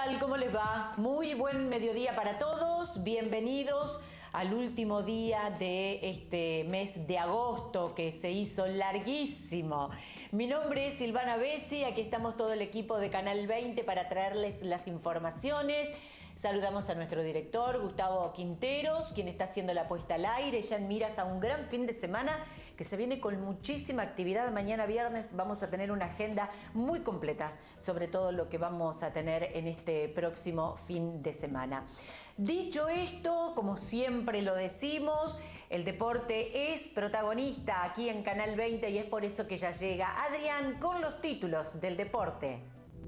tal? ¿Cómo les va? Muy buen mediodía para todos. Bienvenidos al último día de este mes de agosto que se hizo larguísimo. Mi nombre es Silvana Bessi, aquí estamos todo el equipo de Canal 20 para traerles las informaciones. Saludamos a nuestro director, Gustavo Quinteros, quien está haciendo la puesta al aire, ya en miras a un gran fin de semana que se viene con muchísima actividad. Mañana viernes vamos a tener una agenda muy completa sobre todo lo que vamos a tener en este próximo fin de semana. Dicho esto, como siempre lo decimos, el deporte es protagonista aquí en Canal 20 y es por eso que ya llega Adrián con los títulos del deporte.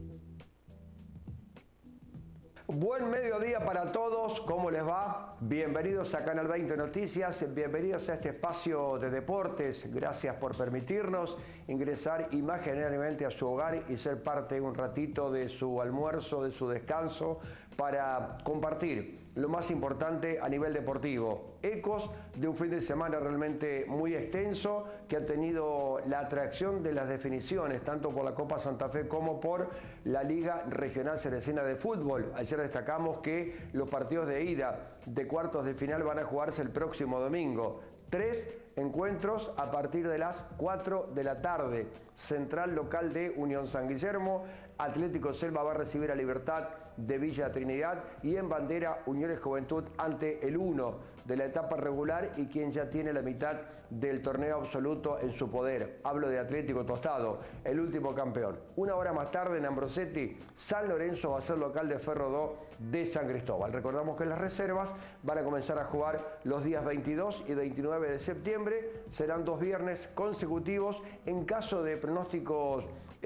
Buen mediodía para todos, ¿cómo les va? Bienvenidos a Canal 20 Noticias, bienvenidos a este espacio de deportes. Gracias por permitirnos ingresar imaginariamente a su hogar y ser parte un ratito de su almuerzo, de su descanso, para compartir lo más importante a nivel deportivo. Ecos de un fin de semana realmente muy extenso que ha tenido la atracción de las definiciones, tanto por la Copa Santa Fe como por la Liga Regional Cerecina de Fútbol. Ayer destacamos que los partidos de ida de cuartos de final van a jugarse el próximo domingo. 3 encuentros a partir de las 4 de la tarde. Central local de Unión San Guillermo, Atlético Selva va a recibir a Libertad de Villa Trinidad y en bandera Unión y Juventud ante el 1 de la etapa regular y quien ya tiene la mitad del torneo absoluto en su poder. Hablo de Atlético Tostado, el último campeón. Una hora más tarde en Ambrosetti, San Lorenzo va a ser local de Ferro 2 de San Cristóbal. Recordamos que las reservas van a comenzar a jugar los días 22 y 29 de septiembre. Serán 2 viernes consecutivos. En caso de pronósticos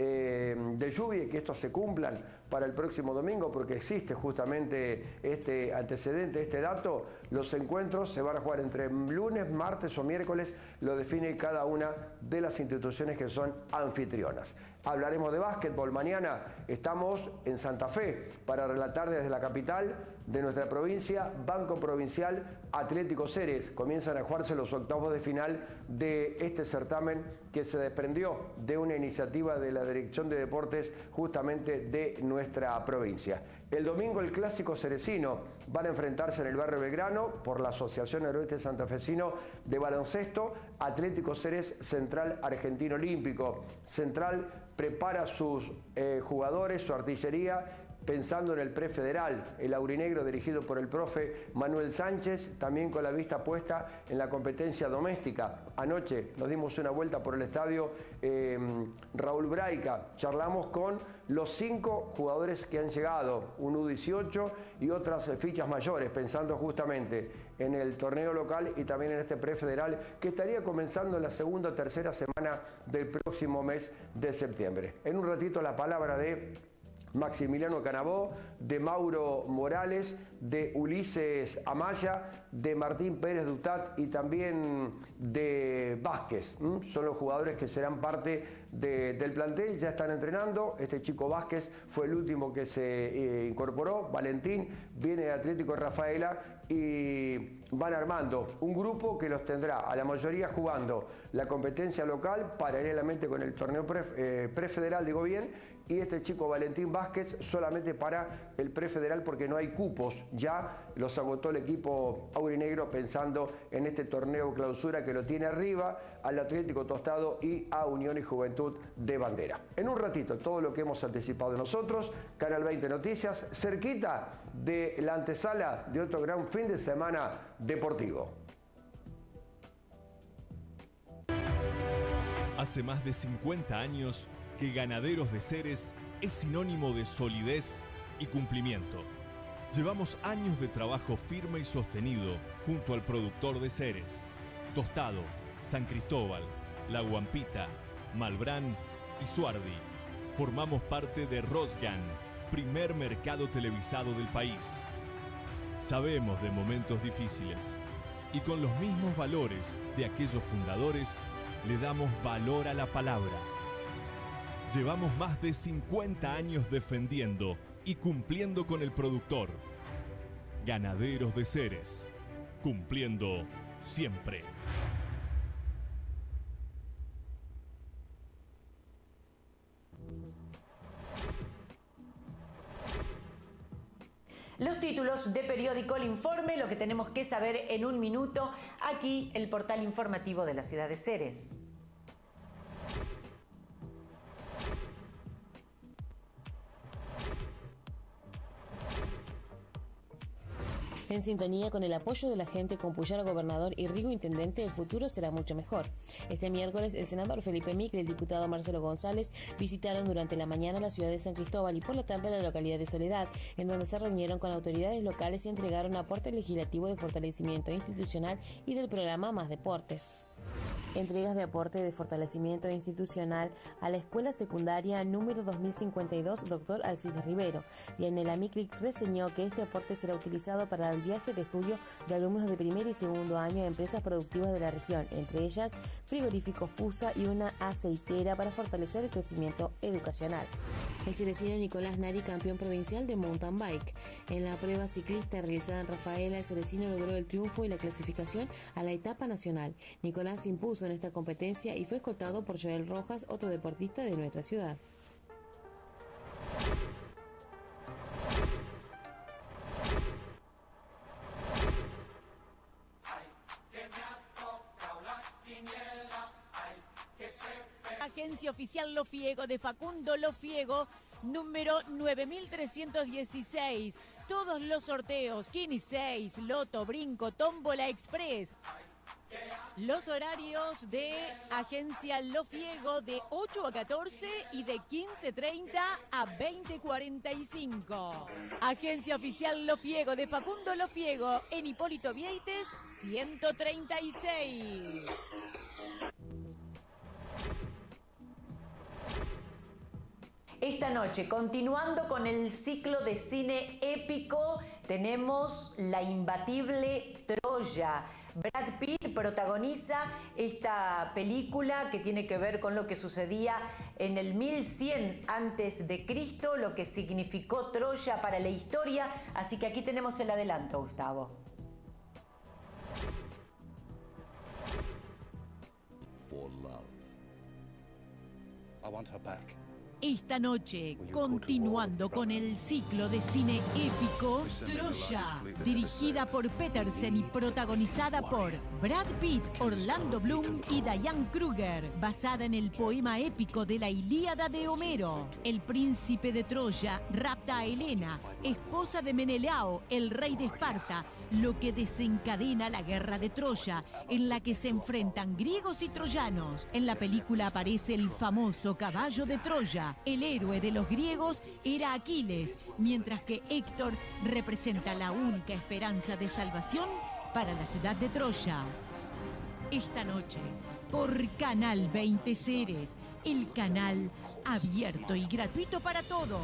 de lluvia y que estos se cumplan para el próximo domingo, porque existe justamente este antecedente, este dato, los encuentros se van a jugar entre lunes, martes o miércoles, lo define cada una de las instituciones que son anfitrionas. Hablaremos de básquetbol mañana, estamos en Santa Fe para relatar desde la capital de nuestra provincia, Banco Provincial Atlético Ceres. Comienzan a jugarse los octavos de final de este certamen que se desprendió de una iniciativa de la Dirección de Deportes justamente de nuestra provincia. El domingo el clásico cerecino van a enfrentarse en el barrio Belgrano por la Asociación Noroeste Santafesino de Baloncesto, Atlético Ceres Central Argentino Olímpico. Central prepara sus jugadores, su artillería, pensando en el prefederal, el aurinegro dirigido por el profe Manuel Sánchez, también con la vista puesta en la competencia doméstica. Anoche nos dimos una vuelta por el estadio Raúl Braica, charlamos con los 5 jugadores que han llegado, un U18 y otras fichas mayores, pensando justamente en el torneo local y también en este prefederal que estaría comenzando en la segunda o tercera semana del próximo mes de septiembre. En un ratito la palabra de Maximiliano Canabó, de Mauro Morales, de Ulises Amaya, de Martín Pérez Dutat y también de Vázquez. Son los jugadores que serán parte del plantel, ya están entrenando. Este chico Vázquez fue el último que se incorporó. Valentín viene de Atlético Rafaela y van armando un grupo que los tendrá a la mayoría jugando la competencia local paralelamente con el torneo prefederal, digo bien, y este chico Valentín Vázquez solamente para el prefederal porque no hay cupos, ya los agotó el equipo aurinegro pensando en este torneo clausura que lo tiene arriba al Atlético Tostado y a Unión y Juventud de Bandera. En un ratito todo lo que hemos anticipado nosotros, Canal 20 Noticias, cerquita de la antesala de otro gran fin de semana deportivo. Hace más de 50 años que Ganaderos de Ceres es sinónimo de solidez y cumplimiento. Llevamos años de trabajo firme y sostenido junto al productor de Ceres, Tostado, San Cristóbal, La Guampita, Malbrán y Suardi. Formamos parte de Rosgan, primer mercado televisado del país. Sabemos de momentos difíciles y con los mismos valores de aquellos fundadores le damos valor a la palabra. Llevamos más de 50 años defendiendo y cumpliendo con el productor. Ganaderos de Ceres, cumpliendo siempre. Los títulos de periódico El Informe, lo que tenemos que saber en un minuto, aquí el portal informativo de la ciudad de Ceres. En sintonía con el apoyo de la gente con Puyaro gobernador y Rigo intendente, el futuro será mucho mejor. Este miércoles, el senador Felipe Micle y el diputado Marcelo González visitaron durante la mañana la ciudad de San Cristóbal y por la tarde la localidad de Soledad, en donde se reunieron con autoridades locales y entregaron aporte legislativo de fortalecimiento institucional y del programa Más Deportes. Entregas de aporte de fortalecimiento institucional a la escuela secundaria número 2052 Dr. Alcides Rivero. Dianela Micle reseñó que este aporte será utilizado para el viaje de estudio de alumnos de primer y segundo año a empresas productivas de la región, entre ellas Frigorífico Fusa y una aceitera para fortalecer el crecimiento educacional. El cerecino Nicolás Nari, campeón provincial de mountain bike. En la prueba ciclista realizada en Rafaela, el cerecino logró el triunfo y la clasificación a la etapa nacional. Nicolás se impuso en esta competencia y fue escoltado por Joel Rojas, otro deportista de nuestra ciudad. Agencia Oficial Lofiego de Facundo Lofiego, número 9316. Todos los sorteos, Kini 6, Loto, Brinco, Tómbola Express. Los horarios de Agencia Lofiego de 8 a 14 y de 15:30 a 20:45. Agencia Oficial Lofiego de Facundo Lofiego en Hipólito Vieites 136. Esta noche, continuando con el ciclo de cine épico, tenemos La Imbatible Troya. Brad Pitt protagoniza esta película que tiene que ver con lo que sucedía en el 1100 antes de Cristo, lo que significó Troya para la historia. Así que aquí tenemos el adelanto, Gustavo. For love. I want her back. Esta noche, continuando con el ciclo de cine épico, Troya, dirigida por Petersen y protagonizada por Brad Pitt, Orlando Bloom y Diane Kruger, basada en el poema épico de la Ilíada de Homero. El príncipe de Troya rapta a Helena, esposa de Menelao, el rey de Esparta, lo que desencadena la guerra de Troya, en la que se enfrentan griegos y troyanos. En la película aparece el famoso caballo de Troya. El héroe de los griegos era Aquiles, mientras que Héctor representa la única esperanza de salvación para la ciudad de Troya. Esta noche, por Canal 20 Ceres, el canal abierto y gratuito para todos.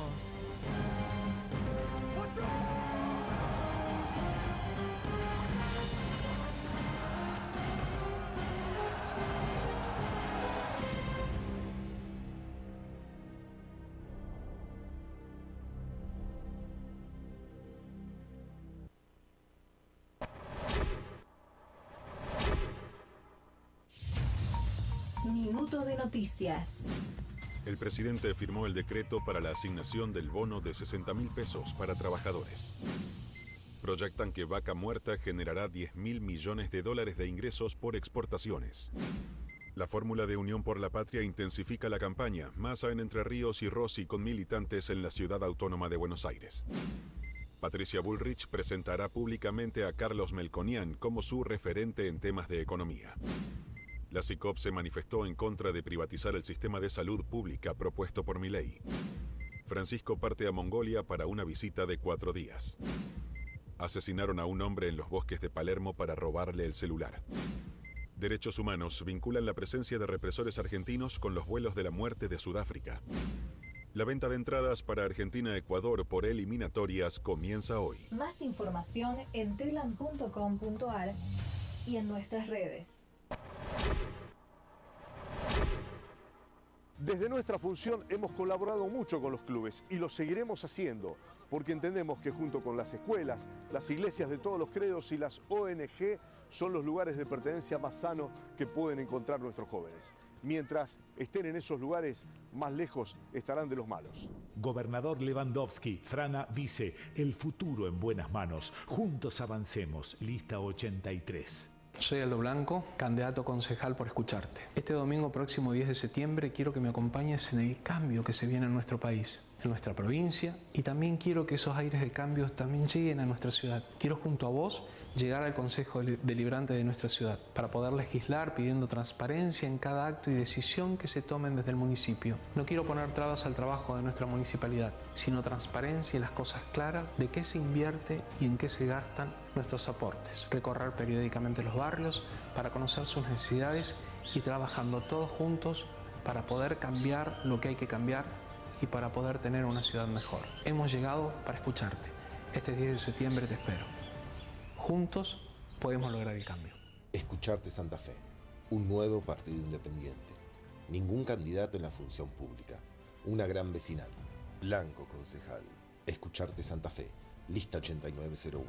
Minuto de noticias. El presidente firmó el decreto para la asignación del bono de 60.000 pesos para trabajadores. Proyectan que Vaca Muerta generará 10.000 millones de dólares de ingresos por exportaciones. La fórmula de Unión por la Patria intensifica la campaña, Massa en Entre Ríos y Rossi con militantes en la ciudad autónoma de Buenos Aires. Patricia Bullrich presentará públicamente a Carlos Melconian como su referente en temas de economía. La CICOP se manifestó en contra de privatizar el sistema de salud pública propuesto por Milei. Francisco parte a Mongolia para una visita de 4 días. Asesinaron a un hombre en los bosques de Palermo para robarle el celular. Derechos Humanos vinculan la presencia de represores argentinos con los vuelos de la muerte de Sudáfrica. La venta de entradas para Argentina-Ecuador por eliminatorias comienza hoy. Más información en telam.com.ar y en nuestras redes. Desde nuestra función hemos colaborado mucho con los clubes y lo seguiremos haciendo, porque entendemos que junto con las escuelas, las iglesias de todos los credos y las ONG son los lugares de pertenencia más sanos que pueden encontrar nuestros jóvenes. Mientras estén en esos lugares, más lejos estarán de los malos. Gobernador Lewandowski, Frana Vice, el futuro en buenas manos. Juntos avancemos, lista 83. Soy Aldo Blanco, candidato a concejal por Escucharte. Este domingo próximo 10 de septiembre quiero que me acompañes en el cambio que se viene en nuestro país, en nuestra provincia, y también quiero que esos aires de cambio también lleguen a nuestra ciudad. Quiero junto a vos llegar al Consejo Deliberante de nuestra ciudad para poder legislar pidiendo transparencia en cada acto y decisión que se tomen desde el municipio. No quiero poner trabas al trabajo de nuestra municipalidad, sino transparencia y las cosas claras de qué se invierte y en qué se gastan nuestros aportes. Recorrer periódicamente los barrios para conocer sus necesidades y trabajando todos juntos para poder cambiar lo que hay que cambiar y para poder tener una ciudad mejor. Hemos llegado para escucharte. Este 10 de septiembre te espero. Juntos podemos lograr el cambio. Escucharte Santa Fe, un nuevo partido independiente. Ningún candidato en la función pública. Una gran vecinal. Blanco concejal. Escucharte Santa Fe, lista 8901.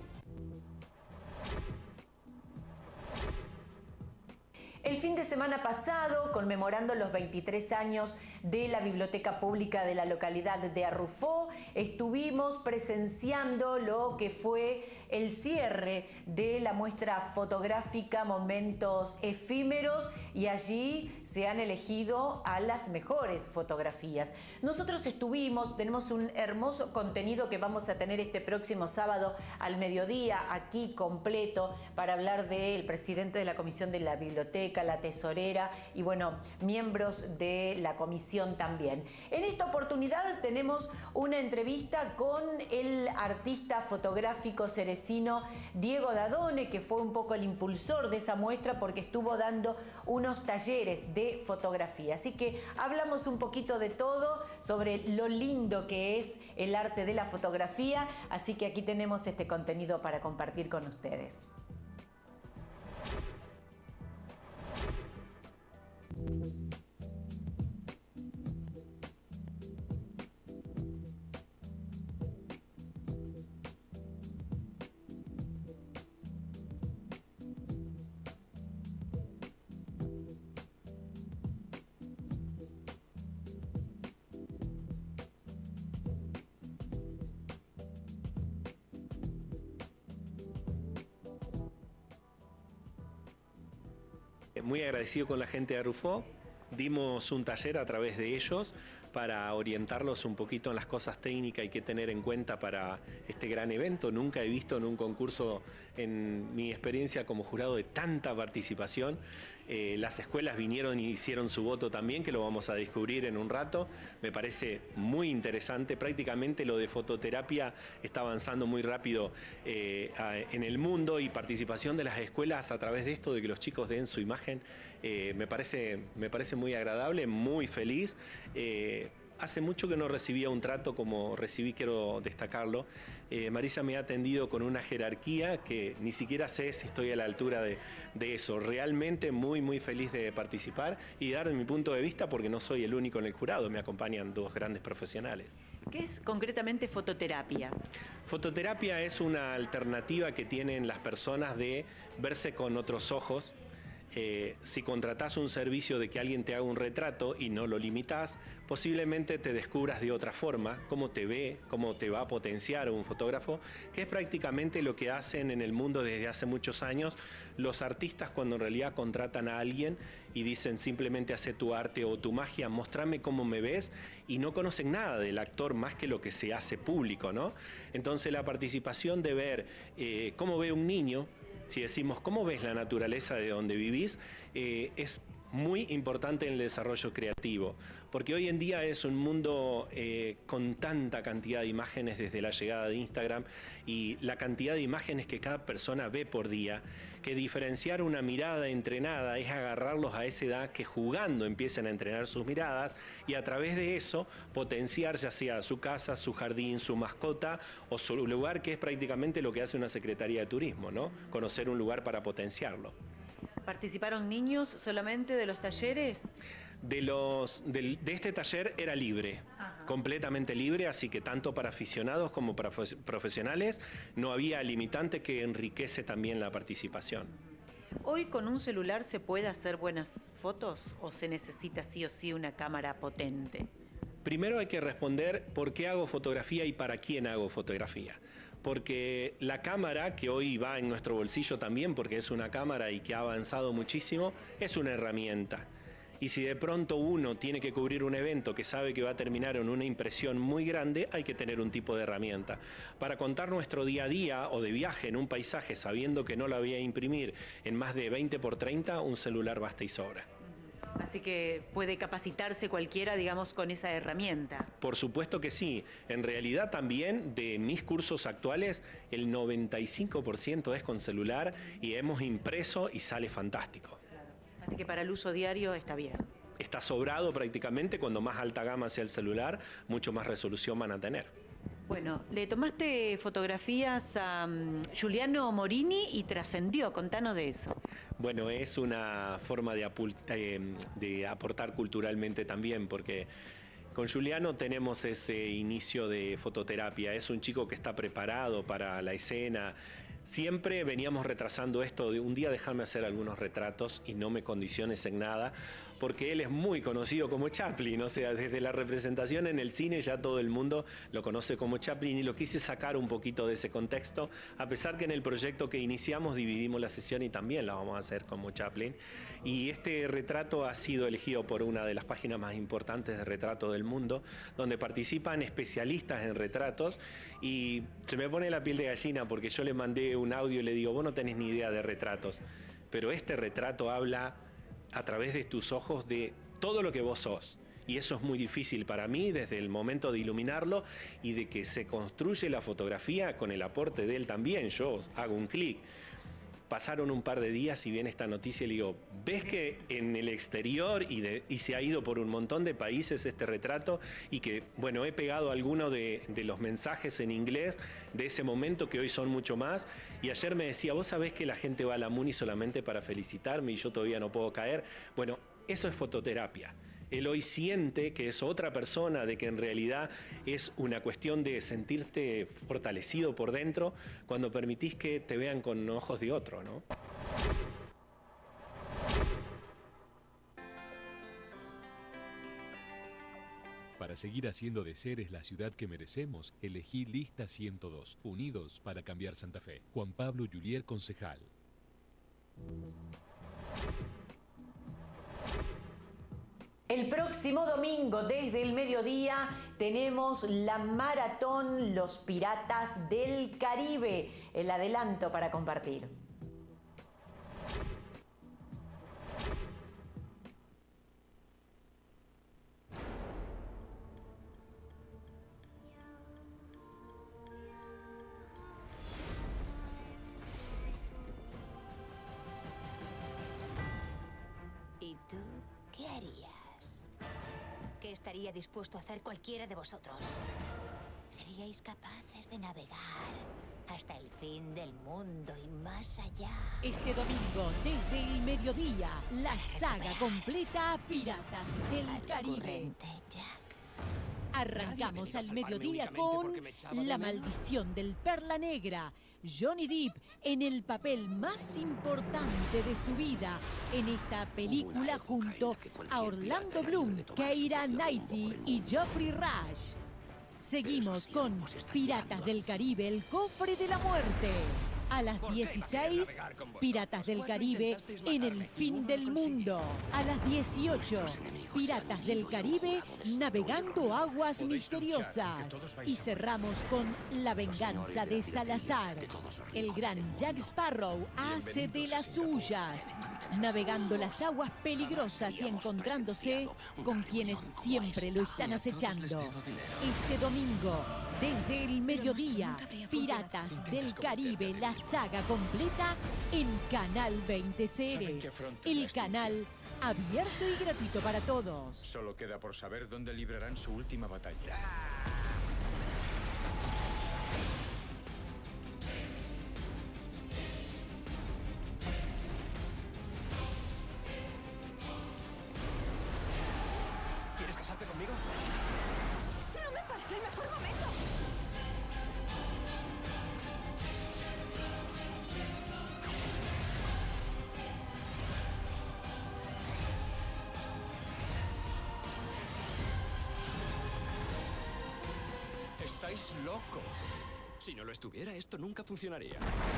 El fin de semana pasado, conmemorando los 23 años de la Biblioteca Pública de la localidad de Arrufó, estuvimos presenciando lo que fue el cierre de la muestra fotográfica Momentos Efímeros, y allí se han elegido a las mejores fotografías. Nosotros tenemos un hermoso contenido que vamos a tener este próximo sábado al mediodía aquí completo para hablar del presidente de la Comisión de la Biblioteca, la tesorera y bueno, miembros de la comisión también. En esta oportunidad tenemos una entrevista con el artista fotográfico cerecino Diego Dadone, que fue un poco el impulsor de esa muestra porque estuvo dando unos talleres de fotografía. Así que hablamos un poquito de todo, sobre lo lindo que es el arte de la fotografía, así que aquí tenemos este contenido para compartir con ustedes. Muy agradecido con la gente de Arrufó. Dimos un taller a través de ellos para orientarlos un poquito en las cosas técnicas que hay que tener en cuenta para este gran evento. Nunca he visto en un concurso, en mi experiencia como jurado, de tanta participación. Las escuelas vinieron y hicieron su voto también, que lo vamos a descubrir en un rato. Me parece muy interesante. Prácticamente lo de fototerapia está avanzando muy rápido en el mundo, y participación de las escuelas a través de esto, de que los chicos den su imagen, me parece muy agradable, muy feliz. Hace mucho que no recibía un trato como recibí, quiero destacarlo. Marisa me ha atendido con una jerarquía que ni siquiera sé si estoy a la altura de eso. Realmente muy feliz de participar y dar mi punto de vista, porque no soy el único en el jurado, me acompañan dos grandes profesionales. ¿Qué es concretamente fototerapia? Fototerapia es una alternativa que tienen las personas de verse con otros ojos. Si contratás un servicio de que alguien te haga un retrato y no lo limitás, posiblemente te descubras de otra forma cómo te ve, cómo te va a potenciar un fotógrafo, que es prácticamente lo que hacen en el mundo desde hace muchos años los artistas, cuando en realidad contratan a alguien y dicen simplemente hace tu arte o tu magia, mostrame cómo me ves, y no conocen nada del actor más que lo que se hace público, ¿no? Entonces la participación de ver cómo ve un niño, si decimos cómo ves la naturaleza de donde vivís, es muy importante en el desarrollo creativo, porque hoy en día es un mundo con tanta cantidad de imágenes desde la llegada de Instagram y la cantidad de imágenes que cada persona ve por día, que diferenciar una mirada entrenada es agarrarlos a esa edad que jugando empiecen a entrenar sus miradas, y a través de eso potenciar ya sea su casa, su jardín, su mascota o su lugar, que es prácticamente lo que hace una Secretaría de Turismo, ¿no? Conocer un lugar para potenciarlo. ¿Participaron niños solamente de los talleres? De este taller era libre, completamente libre, así que tanto para aficionados como para profesionales no había limitante, que enriquece también la participación. ¿Hoy con un celular se puede hacer buenas fotos o se necesita sí o sí una cámara potente? Primero hay que responder por qué hago fotografía y para quién hago fotografía. Porque la cámara, que hoy va en nuestro bolsillo también, porque es una cámara y que ha avanzado muchísimo, es una herramienta. Y si de pronto uno tiene que cubrir un evento que sabe que va a terminar en una impresión muy grande, hay que tener un tipo de herramienta. Para contar nuestro día a día o de viaje en un paisaje sabiendo que no la voy a imprimir en más de 20x30, un celular basta y sobra. Así que puede capacitarse cualquiera, digamos, con esa herramienta. Por supuesto que sí. En realidad también de mis cursos actuales, el 95% es con celular y hemos impreso y sale fantástico. Así que para el uso diario está bien. Está sobrado prácticamente, cuando más alta gama sea el celular, mucho más resolución van a tener. Bueno, le tomaste fotografías a Giuliano Morini y trascendió, contanos de eso. Bueno, es una forma de aportar culturalmente también, porque con Giuliano tenemos ese inicio de fototerapia. Es un chico que está preparado para la escena. Siempre veníamos retrasando esto de un día dejarme hacer algunos retratos y no me condiciones en nada, porque él es muy conocido como Chaplin, o sea, desde la representación en el cine ya todo el mundo lo conoce como Chaplin y lo quise sacar un poquito de ese contexto, a pesar que en el proyecto que iniciamos dividimos la sesión y también la vamos a hacer como Chaplin. Y este retrato ha sido elegido por una de las páginas más importantes de retrato del mundo, donde participan especialistas en retratos y se me pone la piel de gallina porque yo le mandé un audio y le digo, vos no tenés ni idea de retratos, pero este retrato habla a través de tus ojos de todo lo que vos sos. Y eso es muy difícil para mí desde el momento de iluminarlo y de que se construye la fotografía con el aporte de él también. Yo hago un clic. Pasaron un par de días y viene esta noticia y le digo, ¿ves que en el exterior y se ha ido por un montón de países este retrato? Y que, bueno, he pegado algunos de los mensajes en inglés de ese momento, que hoy son mucho más. Y ayer me decía, ¿vos sabés que la gente va a la Muni solamente para felicitarme y yo todavía no puedo caer? Bueno, eso es fototerapia. Él hoy siente que es otra persona, de que en realidad es una cuestión de sentirte fortalecido por dentro cuando permitís que te vean con ojos de otro, ¿no? Para seguir haciendo de Ceres la ciudad que merecemos, elegí Lista 102, unidos para cambiar Santa Fe. Juan Pablo Julier, concejal. El próximo domingo, desde el mediodía, tenemos la maratón Los Piratas del Caribe. El adelanto para compartir. ¿Y tú qué harías? ¿Qué estaría dispuesto a hacer cualquiera de vosotros? ¿Seríais capaces de navegar hasta el fin del mundo y más allá? Este domingo, desde el mediodía, la saga completa Piratas del Caribe. Arrancamos al mediodía con La Maldición del Perla Negra. Johnny Depp en el papel más importante de su vida en esta película junto a Orlando Bloom, Keira Knightley y Geoffrey Rush. Seguimos con Piratas del Caribe, el cofre de la muerte. A las 16, Piratas del Caribe en el fin del mundo. A las 18, Piratas del Caribe navegando aguas misteriosas. Y cerramos con La venganza de Salazar. El gran Jack Sparrow hace de las suyas, navegando las aguas peligrosas y encontrándose con quienes siempre lo están acechando. Este domingo, desde el mediodía, Piratas del Caribe, la saga completa en Canal 20 Ceres, el canal abierto y gratuito para todos. Solo queda por saber dónde librarán su última batalla. ¿Quieres casarte conmigo? No me parece el mejor momento. Estáis loco. Si no lo estuviera, esto nunca funcionaría.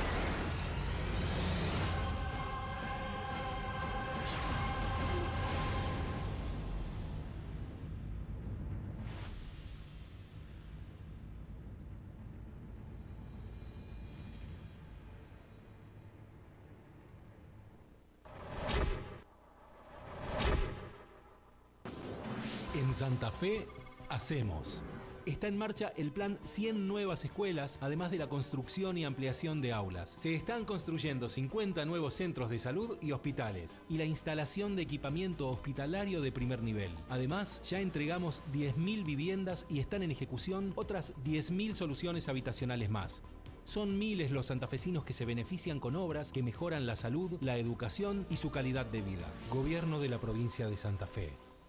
En Santa Fe, hacemos. Está en marcha el plan 100 nuevas escuelas, además de la construcción y ampliación de aulas. Se están construyendo 50 nuevos centros de salud y hospitales, y la instalación de equipamiento hospitalario de primer nivel. Además, ya entregamos 10.000 viviendas y están en ejecución otras 10.000 soluciones habitacionales más. Son miles los santafesinos que se benefician con obras que mejoran la salud, la educación y su calidad de vida. Gobierno de la provincia de Santa Fe.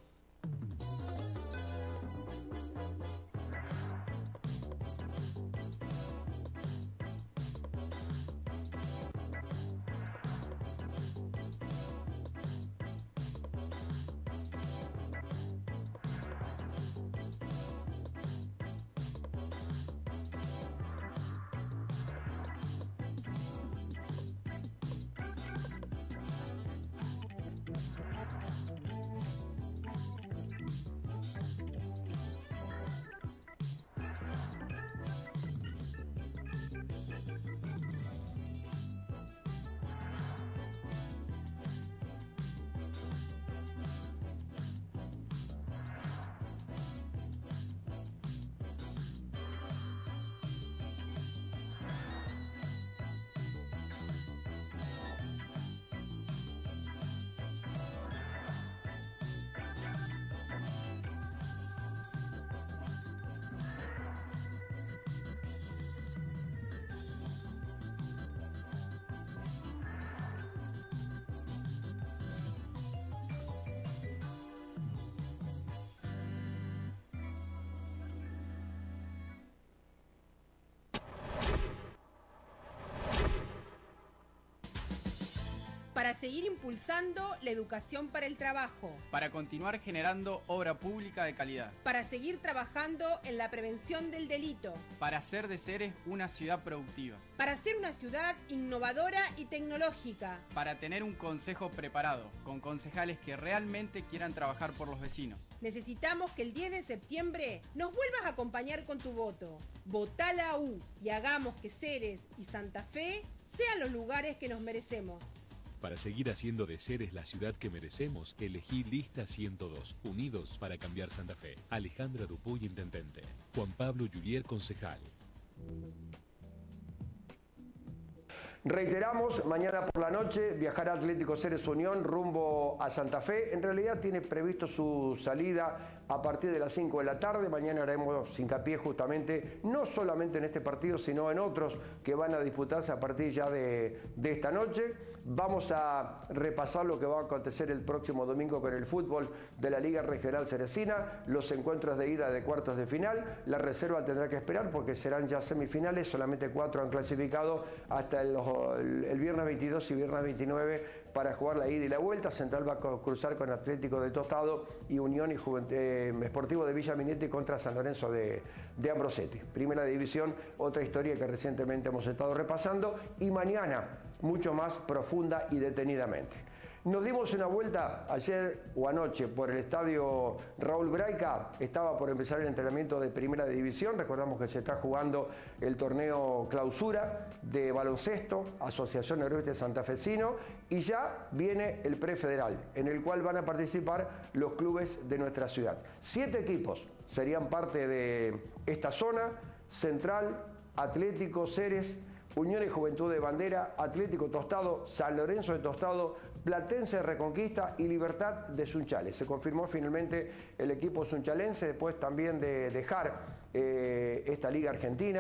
Para seguir impulsando la educación para el trabajo. Para continuar generando obra pública de calidad. Para seguir trabajando en la prevención del delito. Para hacer de Ceres una ciudad productiva. Para ser una ciudad innovadora y tecnológica. Para tener un consejo preparado, con concejales que realmente quieran trabajar por los vecinos. Necesitamos que el 10 de septiembre nos vuelvas a acompañar con tu voto. Votá la U y hagamos que Ceres y Santa Fe sean los lugares que nos merecemos. Para seguir haciendo de Ceres la ciudad que merecemos, elegí Lista 102, Unidos para cambiar Santa Fe. Alejandra Dupuy, intendente. Juan Pablo Llulier, concejal. Reiteramos, mañana por la noche viajará Atlético Ceres Unión rumbo a Santa Fe. En realidad tiene previsto su salida a partir de las 5 de la tarde. Mañana haremos hincapié justamente, no solamente en este partido, sino en otros que van a disputarse a partir ya de esta noche. Vamos a repasar lo que va a acontecer el próximo domingo con el fútbol de la Liga Regional Ceresina, los encuentros de ida de cuartos de final. La reserva tendrá que esperar porque serán ya semifinales, solamente 4 han clasificado hasta el viernes 22 y viernes 29 para jugar la ida y la vuelta. Central va a cruzar con Atlético de Tostado y Unión y Sportivo de Villa Minetti contra San Lorenzo de Ambrosetti. Primera división, otra historia que recientemente hemos estado repasando, y mañana mucho más profunda y detenidamente. Nos dimos una vuelta ayer o anoche por el estadio Raúl Braica. Estaba por empezar el entrenamiento de Primera División. Recordamos que se está jugando el torneo clausura de baloncesto, Asociación Noroeste Santafesino, y ya viene el prefederal, en el cual van a participar los clubes de nuestra ciudad. 7 equipos serían parte de esta zona: Central, Atlético, Ceres, Unión y Juventud de Bandera, Atlético Tostado, San Lorenzo de Tostado, Platense de Reconquista y Libertad de Sunchales. Se confirmó finalmente el equipo sunchalense después también de dejar esta Liga Argentina,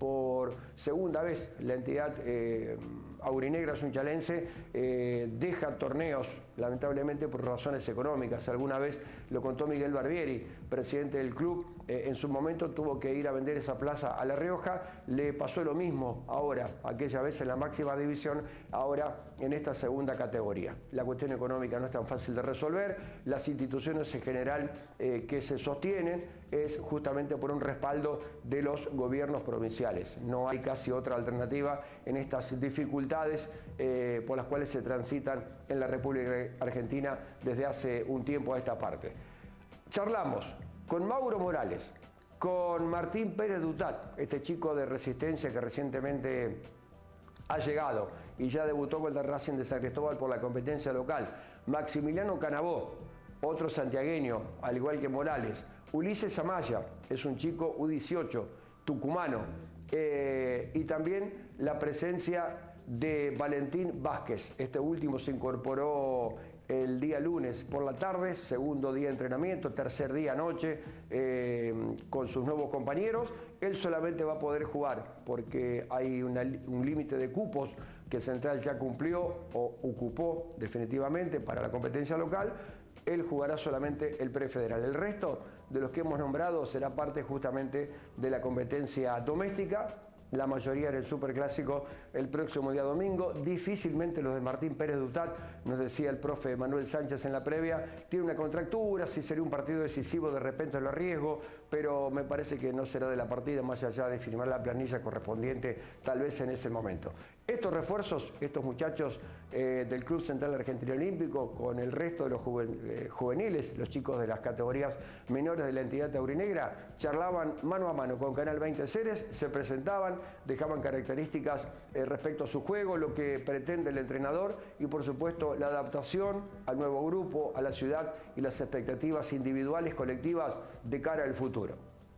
por segunda vez la entidad aurinegra sunchalense deja torneos, lamentablemente por razones económicas. Alguna vez lo contó Miguel Barbieri, presidente del club, en su momento tuvo que ir a vender esa plaza a La Rioja. Le pasó lo mismo ahora, aquella vez en la máxima división, ahora en esta segunda categoría. La cuestión económica no es tan fácil de resolver. Las instituciones en general que se sostienen es justamente por un respaldo de los gobiernos provinciales. No hay casi otra alternativa en estas dificultades por las cuales se transitan en la República Argentina desde hace un tiempo a esta parte. Charlamos con Mauro Morales, con Martín Pérez Dutat, este chico de Resistencia que recientemente ha llegado y ya debutó con el Racing de San Cristóbal por la competencia local. Maximiliano Canabó, otro santiagueño, al igual que Morales. Ulises Amaya, es un chico U18, tucumano. Y también la presencia de Valentín Vázquez. Este último se incorporó el día lunes por la tarde, segundo día de entrenamiento, tercer día anoche, con sus nuevos compañeros. Él solamente va a poder jugar porque hay un límite de cupos que Central ya cumplió o ocupó definitivamente para la competencia local. Él jugará solamente el prefederal. El resto de los que hemos nombrado será parte justamente de la competencia doméstica. La mayoría en el Superclásico el próximo día domingo. Difícilmente los de Martín Pérez Dutat, nos decía el profe Manuel Sánchez en la previa, tiene una contractura, si sería un partido decisivo de repente lo arriesgo, pero me parece que no será de la partida más allá de firmar la planilla correspondiente tal vez en ese momento. Estos refuerzos, estos muchachos del Club Central Argentino Olímpico con el resto de los juveniles, los chicos de las categorías menores de la entidad aurinegra, charlaban mano a mano con Canal 20 Ceres, se presentaban, dejaban características respecto a su juego, lo que pretende el entrenador y por supuesto la adaptación al nuevo grupo, a la ciudad y las expectativas individuales, colectivas de cara al futuro.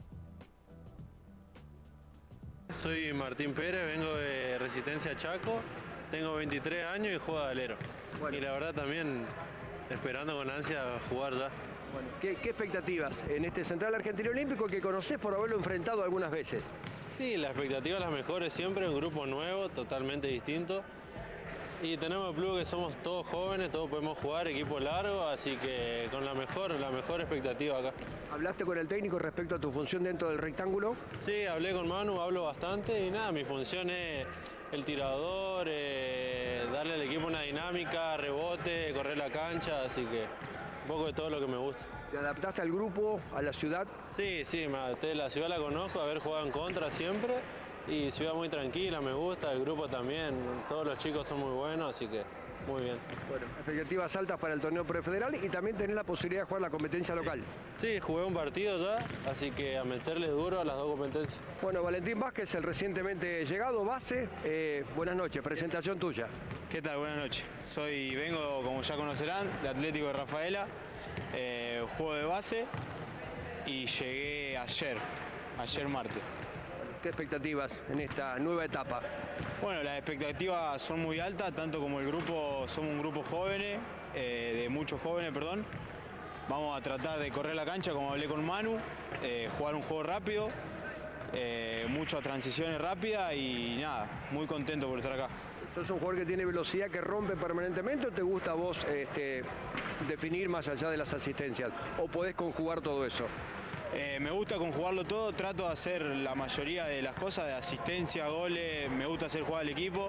Soy Martín Pérez, vengo de Resistencia Chaco, tengo 23 años y juego de alero. Bueno. Y la verdad también esperando con ansia jugar ya. Bueno, ¿qué expectativas en este Central Argentino Olímpico que conocés por haberlo enfrentado algunas veces? Sí, la expectativa es la mejor siempre, un grupo nuevo, totalmente distinto. Y tenemos el plus que somos todos jóvenes, todos podemos jugar, equipo largo, así que con la mejor expectativa acá. ¿Hablaste con el técnico respecto a tu función dentro del rectángulo? Sí, hablé con Manu, hablo bastante y nada, mi función es el tirador, darle al equipo una dinámica, rebote, correr la cancha, así que un poco de todo lo que me gusta. ¿Te adaptaste al grupo, a la ciudad? Sí, me adapté, la ciudad la conozco, haber jugado en contra siempre. Y ciudad muy tranquila, me gusta, el grupo también, todos los chicos son muy buenos, así que muy bien. Bueno, expectativas altas para el torneo prefederal y también tener la posibilidad de jugar la competencia local. Sí, jugué un partido ya, así que a meterle duro a las dos competencias. Bueno, Valentín Vázquez, el recientemente llegado, base, buenas noches, presentación tuya. ¿Qué tal? Buenas noches. Vengo, como ya conocerán, de Atlético de Rafaela, juego de base y llegué ayer martes. ¿Qué expectativas en esta nueva etapa? Bueno, las expectativas son muy altas, tanto como el grupo, somos un grupo jóvenes, de muchos jóvenes, perdón. Vamos a tratar de correr la cancha, como hablé con Manu, jugar un juego rápido, muchas transiciones rápidas y nada, muy contento por estar acá. ¿Sos un jugador que tiene velocidad, que rompe permanentemente o te gusta a vos definir más allá de las asistencias? ¿O podés conjugar todo eso? Me gusta conjugarlo todo, trato de hacer la mayoría de las cosas, de asistencia, goles, me gusta hacer jugar al equipo.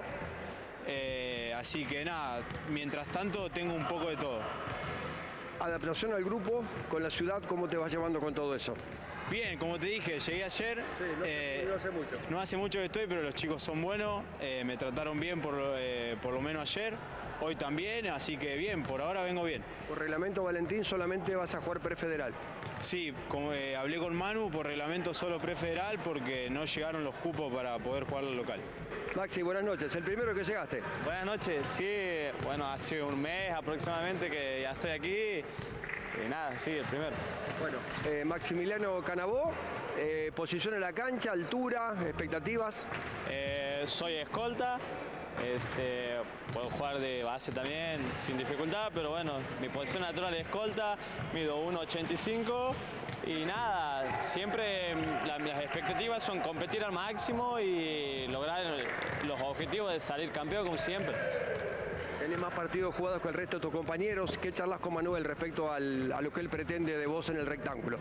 Así que nada, mientras tanto tengo un poco de todo. Adaptación al grupo, con la ciudad, ¿cómo te vas llevando con todo eso? Bien, como te dije, llegué ayer. Sí, no hace mucho. No hace mucho que estoy, pero los chicos son buenos, me trataron bien por lo menos ayer. Hoy también, así que bien, por ahora vengo bien. Por reglamento, Valentín, solamente vas a jugar prefederal. Sí, como hablé con Manu, por reglamento solo prefederal porque no llegaron los cupos para poder jugar al local. Maxi, buenas noches. ¿El primero que llegaste? Buenas noches, sí, bueno, hace un mes aproximadamente que ya estoy aquí y nada, sí, el primero. Bueno, Maximiliano Canabó, posición en la cancha, altura, expectativas. Soy escolta. Puedo jugar de base también sin dificultad, pero bueno, mi posición natural es escolta, mido 1,85 Y nada, siempre las expectativas son competir al máximo y lograr los objetivos de salir campeón como siempre. Tenés más partidos jugados que el resto de tus compañeros. ¿Qué charlas con Manuel respecto a lo que él pretende de vos en el rectángulo?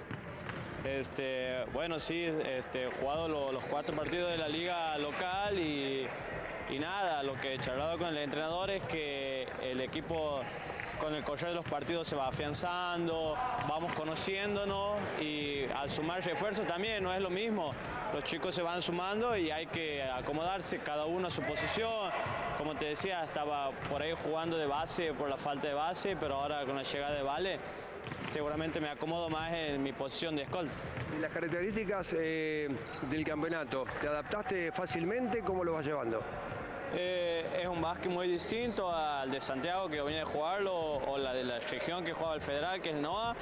Bueno, sí, he jugado los 4 partidos de la liga local y nada, lo que he charlado con el entrenador es que el equipo con el correr de los partidos se va afianzando, vamos conociéndonos y al sumar refuerzos también no es lo mismo. Los chicos se van sumando y hay que acomodarse cada uno a su posición. Como te decía, estaba por ahí jugando de base por la falta de base, pero ahora con la llegada de Vale seguramente me acomodo más en mi posición de escolta. ¿Y las características del campeonato? ¿Te adaptaste fácilmente? ¿Cómo lo vas llevando? Es un básquet muy distinto al de Santiago que venía a jugarlo o la de la región que jugaba el Federal, que es NOA.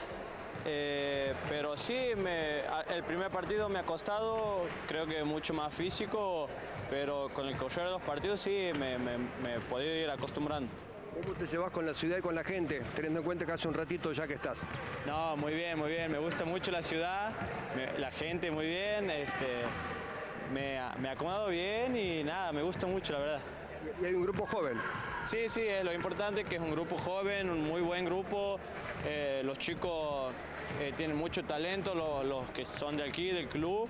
Pero sí, el primer partido me ha costado, creo que mucho más físico, pero con el correr de los partidos sí me he podido ir acostumbrando. ¿Cómo te llevas con la ciudad y con la gente, teniendo en cuenta que hace un ratito ya que estás? No, muy bien, me gusta mucho la ciudad, la gente muy bien, me ha acomodado bien y nada, me gusta mucho la verdad. ¿Y hay un grupo joven? Sí, es lo importante que es un grupo joven, un muy buen grupo, los chicos tienen mucho talento, los que son de aquí, del club,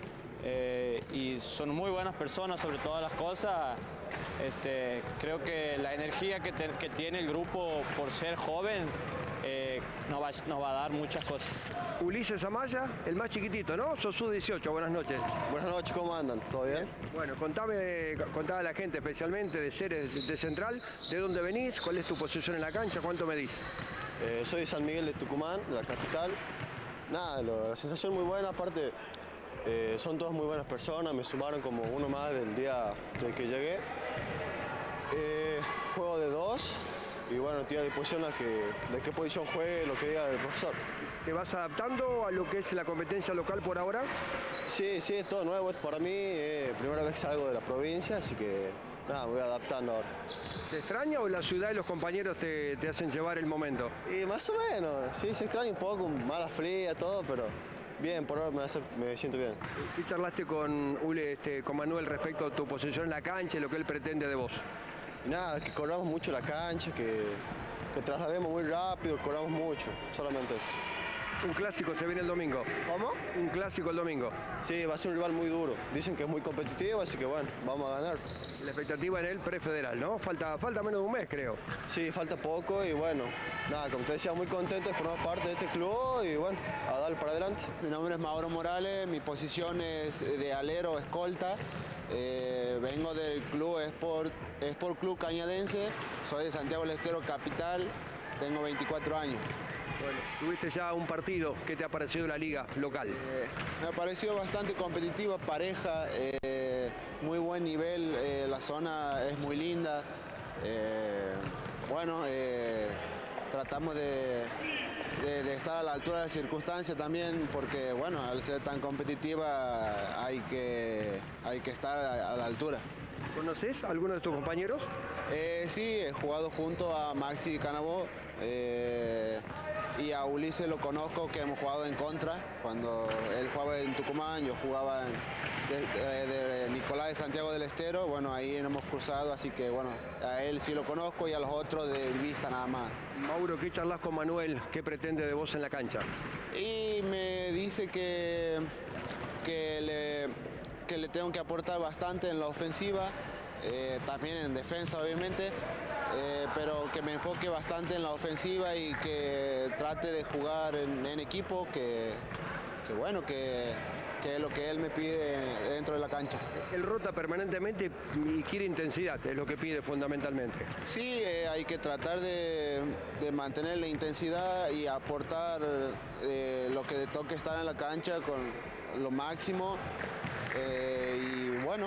y son muy buenas personas sobre todas las cosas. Creo que la energía que tiene el grupo por ser joven nos va a dar muchas cosas. Ulises Amaya, el más chiquitito, ¿no? Sos sub-18, buenas noches. Buenas noches, ¿cómo andan? ¿Todo bien? Bueno, contame a la gente, especialmente de Ceres de Central, ¿de dónde venís? ¿Cuál es tu posición en la cancha? ¿Cuánto medís? Soy de San Miguel de Tucumán, de la capital. Nada, la sensación muy buena, aparte son todas muy buenas personas, me sumaron como uno más del día de que llegué. Juego de 2 y bueno, estoy a disposición de qué posición juegue, lo que diga el profesor. ¿Te vas adaptando a lo que es la competencia local por ahora? Sí, es todo nuevo para mí, primera vez que salgo de la provincia, así que nada, me voy adaptando ahora. ¿Se extraña o la ciudad y los compañeros te hacen llevar el momento? Y más o menos, sí, se extraña un poco, mala fría, todo, pero bien, por ahora me siento bien. ¿Qué charlaste con Manuel respecto a tu posición en la cancha y lo que él pretende de vos? Y nada, que corramos mucho la cancha, que traslademos muy rápido, corramos mucho, solamente eso. Un clásico se viene el domingo. ¿Cómo? Un clásico el domingo. Sí, va a ser un rival muy duro. Dicen que es muy competitivo, así que bueno, vamos a ganar. La expectativa en el prefederal, ¿no? Falta menos de un mes, creo. Sí, falta poco y bueno, nada, como te decía, muy contento de formar parte de este club y bueno, a darle para adelante. Mi nombre es Mauro Morales, mi posición es de alero, escolta. Vengo del club Sport Club Cañadense, soy de Santiago del Estero capital, tengo 24 años. Bueno, tuviste ya un partido, ¿qué te ha parecido la liga local? Me ha parecido bastante competitiva, pareja, muy buen nivel, la zona es muy linda. Tratamos de estar a la altura de las circunstancias también, porque bueno, al ser tan competitiva hay que estar a la altura. ¿Conoces a alguno de tus compañeros? Sí, he jugado junto a Maxi Canabó y a Ulises lo conozco, que hemos jugado en contra. Cuando él jugaba en Tucumán, yo jugaba de Nicolás de Santiago del Estero. Bueno, ahí nos hemos cruzado, así que bueno, a él sí lo conozco y a los otros de vista nada más. Mauro, ¿qué charlas con Manuel? ¿Qué pretende de vos en la cancha? Y me dice que le tengo que aportar bastante en la ofensiva, también en defensa obviamente, pero que me enfoque bastante en la ofensiva y que trate de jugar en equipo, que es lo que él me pide dentro de la cancha. Él rota permanentemente y quiere intensidad, es lo que pide fundamentalmente. Sí, hay que tratar de mantener la intensidad y aportar lo que toque estar en la cancha con lo máximo. Y bueno,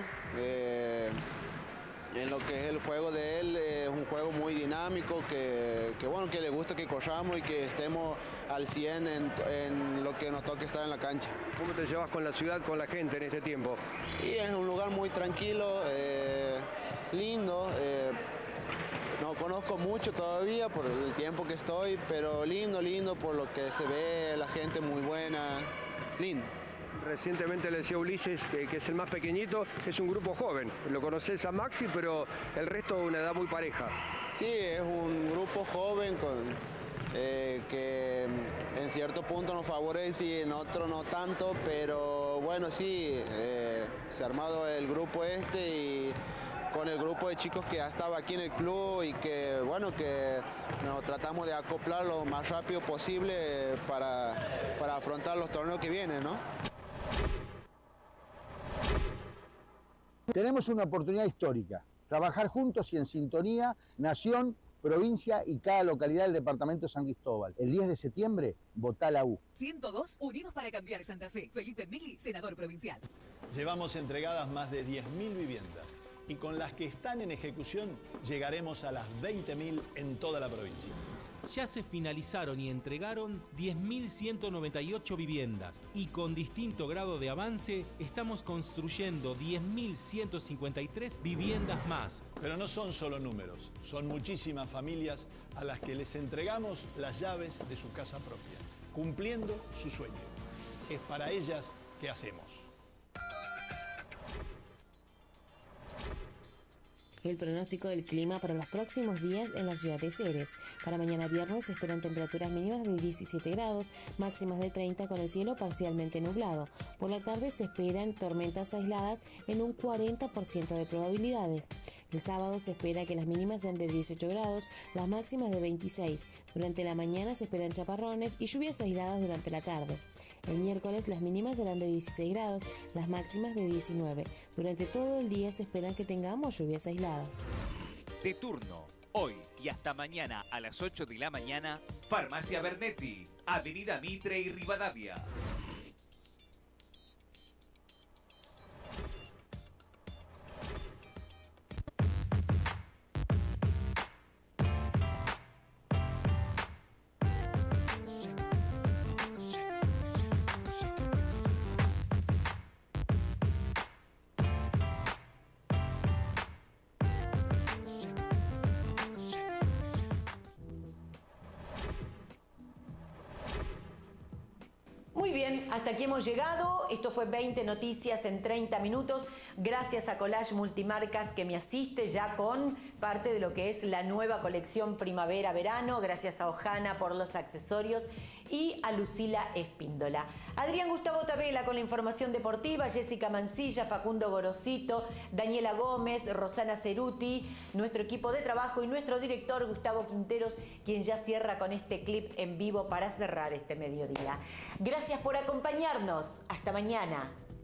en lo que es el juego de él, es un juego muy dinámico, que le gusta que corramos y que estemos al 100 en lo que nos toque estar en la cancha. ¿Cómo te llevas con la ciudad, con la gente en este tiempo? Y es un lugar muy tranquilo, lindo. conozco mucho todavía por el tiempo que estoy, pero lindo, lindo por lo que se ve, la gente muy buena, lindo. Recientemente le decía a Ulises, que es el más pequeñito, es un grupo joven. Lo conoces a Maxi, pero el resto una edad muy pareja. Sí, es un grupo joven que en cierto punto nos favorece y en otro no tanto, pero bueno, sí, se ha armado el grupo y con el grupo de chicos que ya estaba aquí en el club y que bueno, que nos tratamos de acoplar lo más rápido posible para afrontar los torneos que vienen, ¿no? Tenemos una oportunidad histórica, trabajar juntos y en sintonía, nación, provincia y cada localidad del departamento de San Cristóbal. El 10 de septiembre, votá la U. 102, Unidos para Cambiar Santa Fe. Felipe Migli, senador provincial. Llevamos entregadas más de 10.000 viviendas y con las que están en ejecución llegaremos a las 20.000 en toda la provincia. Ya se finalizaron y entregaron 10.198 viviendas y con distinto grado de avance estamos construyendo 10.153 viviendas más. Pero no son solo números, son muchísimas familias a las que les entregamos las llaves de su casa propia, cumpliendo su sueño. Es para ellas que hacemos. El pronóstico del clima para los próximos días en la ciudad de Ceres. Para mañana viernes se esperan temperaturas mínimas de 17 grados, máximas de 30 con el cielo parcialmente nublado. Por la tarde se esperan tormentas aisladas en un 40% de probabilidades. El sábado se espera que las mínimas sean de 18 grados, las máximas de 26. Durante la mañana se esperan chaparrones y lluvias aisladas durante la tarde. El miércoles las mínimas serán de 16 grados, las máximas de 19. Durante todo el día se esperan que tengamos lluvias aisladas. De turno, hoy y hasta mañana a las 8 de la mañana, Farmacia Bernetti, Avenida Mitre y Rivadavia. Muy bien, hasta aquí hemos llegado. Esto fue 20 noticias en 30 minutos. Gracias a Collage Multimarcas que me asiste ya con parte de lo que es la nueva colección primavera-verano. Gracias a Ojana por los accesorios y a Lucila Espíndola. Adrián Gustavo Tabela con la información deportiva, Jessica Mancilla, Facundo Gorosito, Daniela Gómez, Rosana Ceruti, nuestro equipo de trabajo y nuestro director Gustavo Quinteros, quien ya cierra con este clip en vivo para cerrar este mediodía. Gracias por acompañarnos. Hasta mañana.